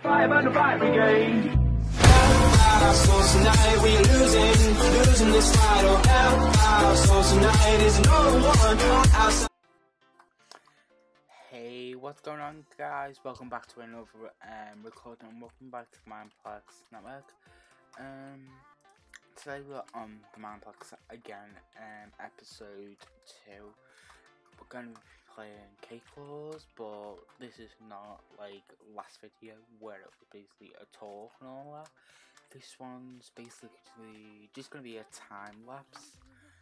Five and five brigade. So tonight we are losing this fight. Oh hell, so tonight is no one outside. Hey, what's going on, guys? Welcome back to another recording, and welcome back to Mineplex network. Today we're on the Mineplex again, episode 2. We're going to be playing Cake Wars, but this is not like last video where it was basically a talk and all that. This one's basically just going to be a time lapse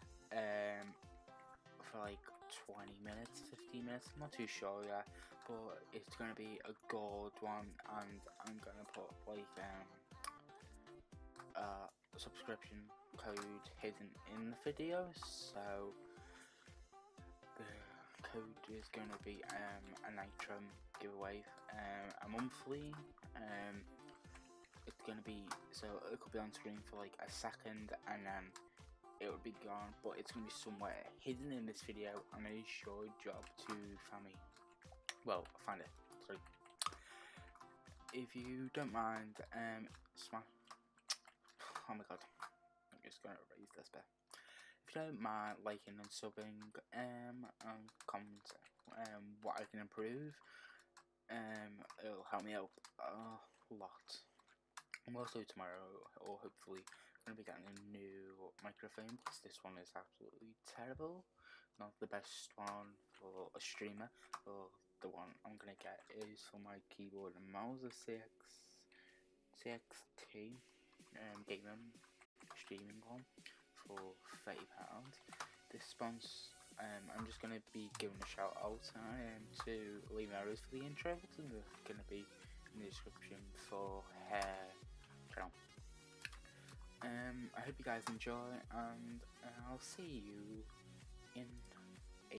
for like 20 minutes, 15 minutes, I'm not too sure yet, but it's going to be a gold one, and I'm going to put like a subscription code hidden in the video, so the code is going to be a Nitro giveaway, a monthly. It's going to be, so it could be on screen for like a second and then it would be gone, but it's going to be somewhere hidden in this video, and it's your job to find it. Sorry. If you don't mind, smash. Oh my god, I'm just going to erase this bit. If you don't mind liking and subbing, and comment what I can improve, it'll help me out a lot. I'm also tomorrow, or hopefully, going to be getting a new microphone, because this one is absolutely terrible. Not the best one for a streamer, but the one I'm going to get is for my keyboard and mouse, a CXT gaming streaming one for £30. This sponsor, I'm just going to be giving a shout out to Lame.Errors for the intro. It's going to be in the description for her channel. I hope you guys enjoy, and I'll see you in a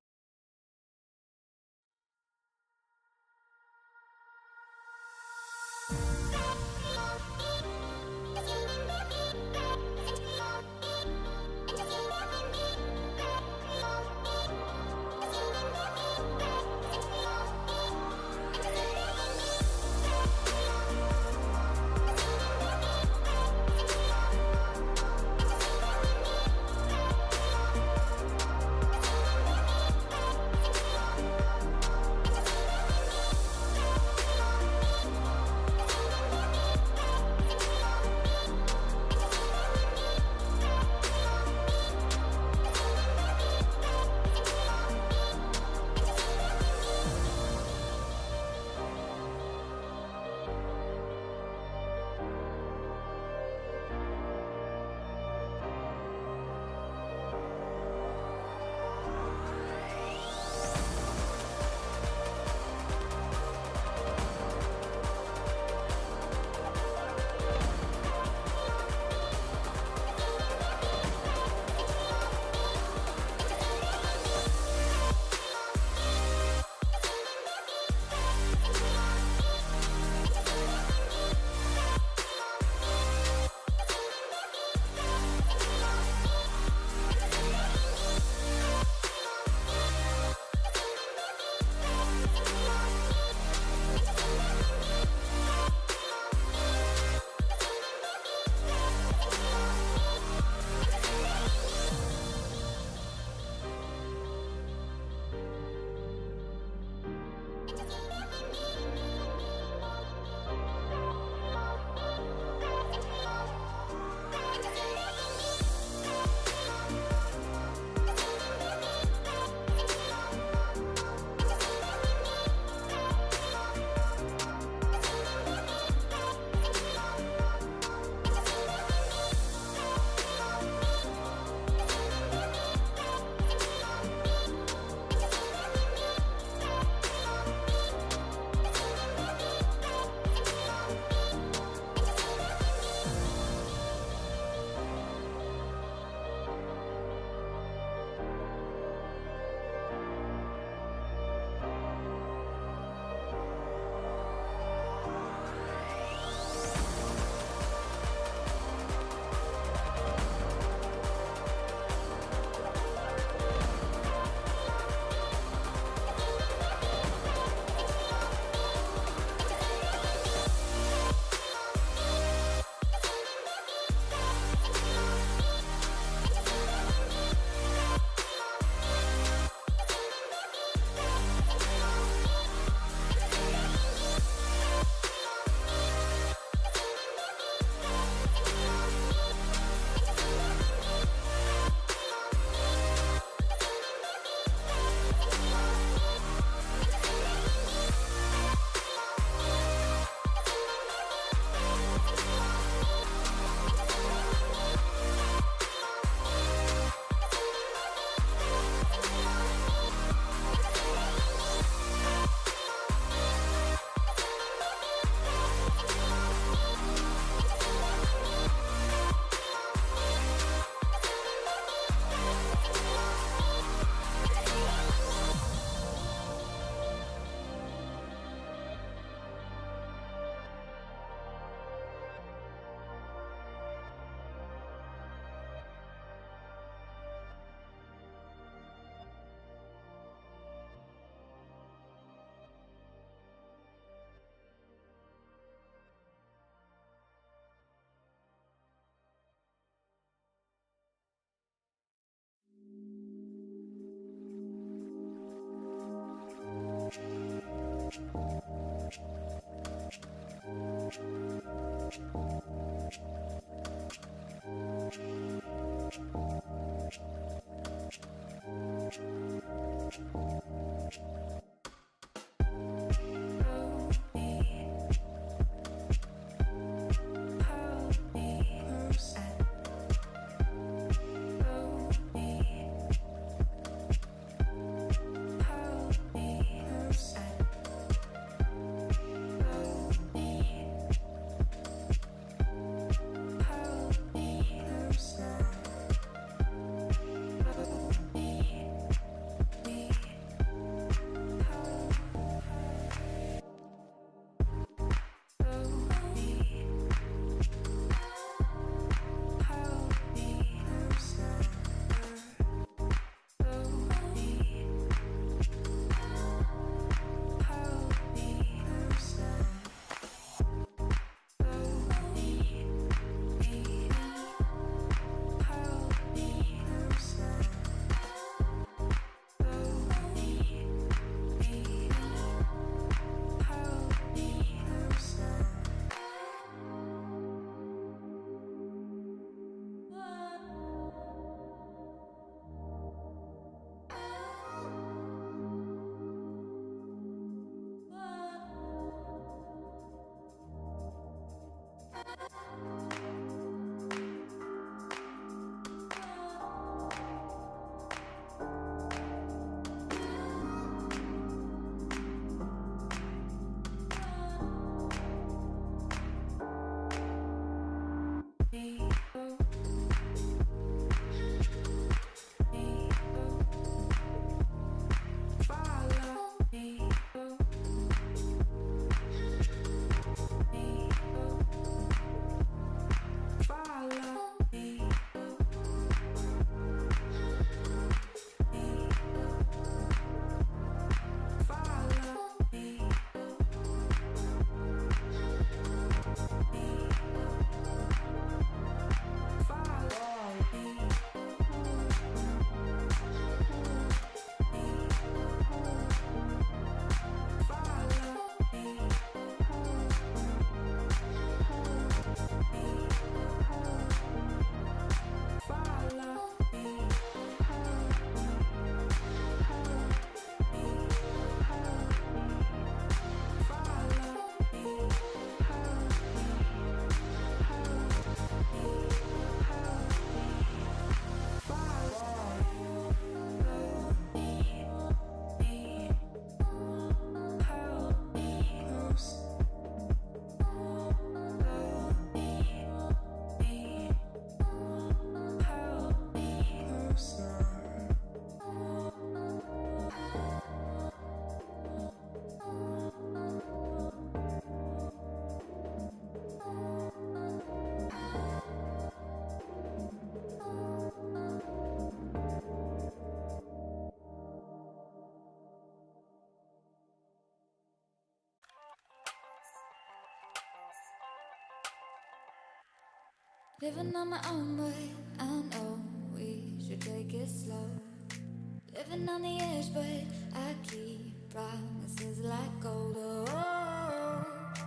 Living on my own way, I know we should take it slow. Living on the edge, but I keep promises like gold. Oh,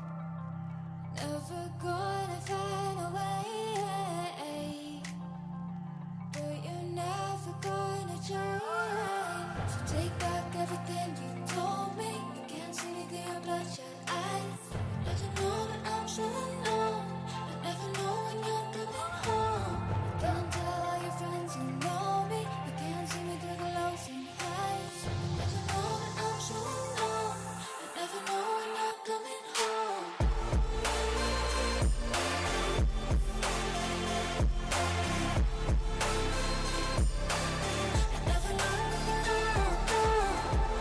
never gonna find a way, but you're never gonna change. So take back everything you told me. You can't see me through your bloodshot eyes. Let you know that I'm so alone. I never know when you're coming home. Don't tell all your friends who know me. You can't see me through the lows and highs. Let you know that I'm so alone. I never know when you're coming home. I never know when you're home.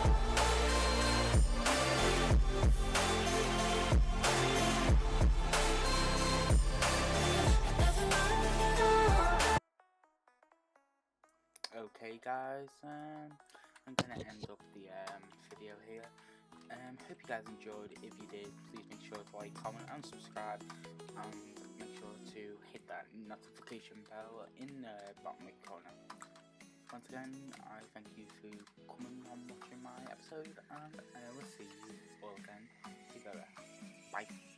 Okay guys, I'm gonna end up the video here. Hope you guys enjoyed. If you did, please make sure to like, comment and subscribe, and make sure to hit that notification bell in the bottom right corner. Once again, I thank you for coming on watching my episode, and I will see you all again. See you later. Bye.